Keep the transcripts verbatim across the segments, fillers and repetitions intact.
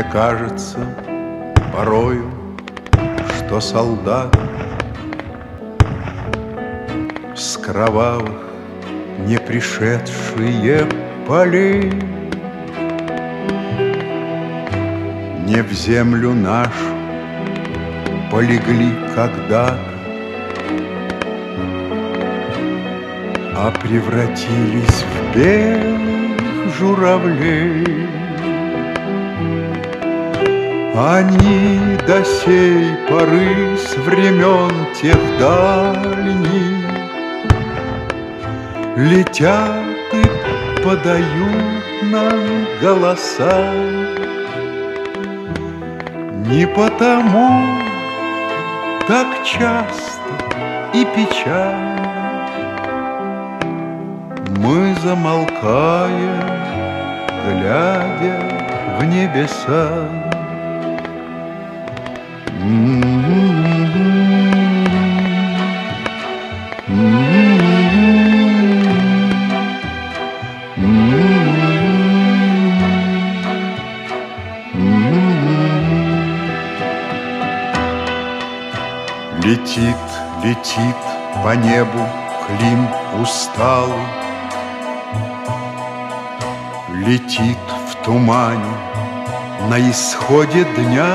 Мне кажется порою, что солдат с кровавых не пришедшие полей не в землю нашу полегли когда-то, а превратились в белых журавлей. Они до сей поры с времен тех дальних летят и подают нам голоса. Не потому так часто и печально мы замолкаем, глядя в небеса. Летит, летит по небу Клим усталый, летит в тумане на исходе дня.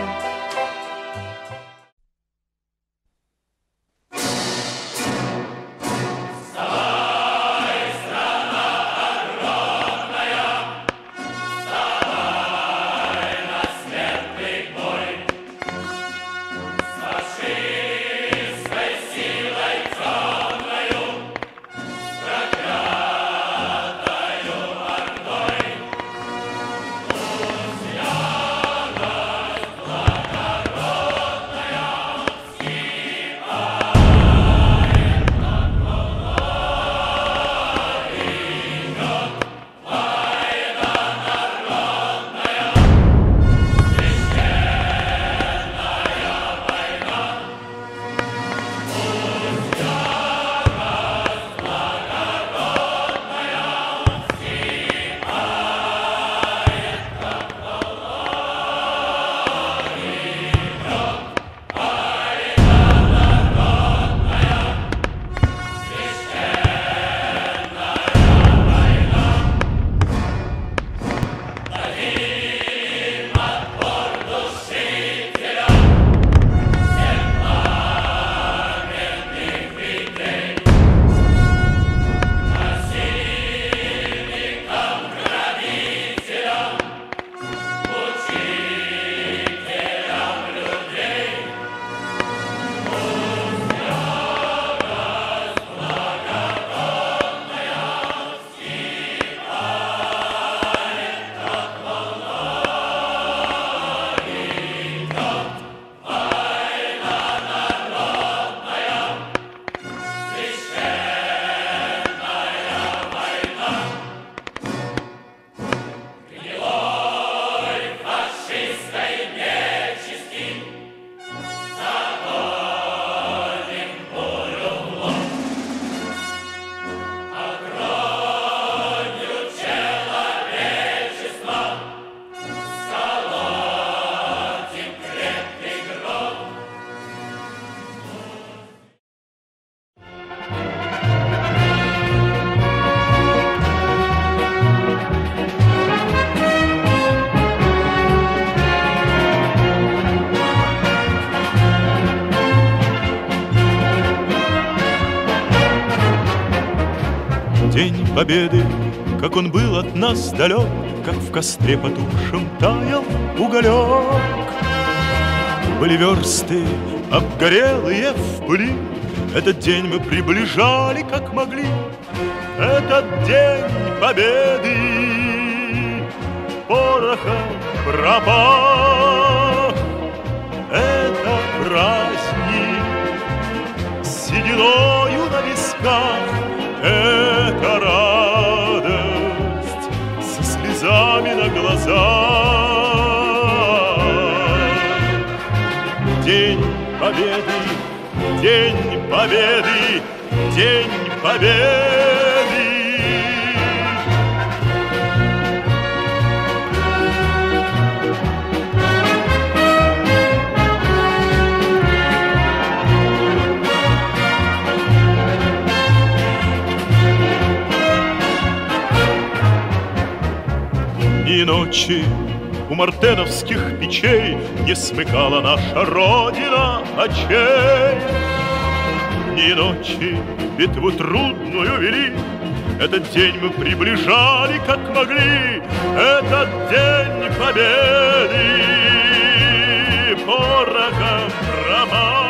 День Победы, как он был от нас далек, как в костре потухшем таял уголек. Были версты обгорелые в пыли, этот день мы приближали как могли. Этот день Победы порохом пропах. Это праздник с сединою на висках. Это радость со слезами на глазах. День Победы, День Победы, День Победы. Дни и ночи у мартеновских печей не смыкала наша Родина очей. Дни и ночи битву трудную вели, этот день мы приближали, как могли, этот день победы порохом пропал.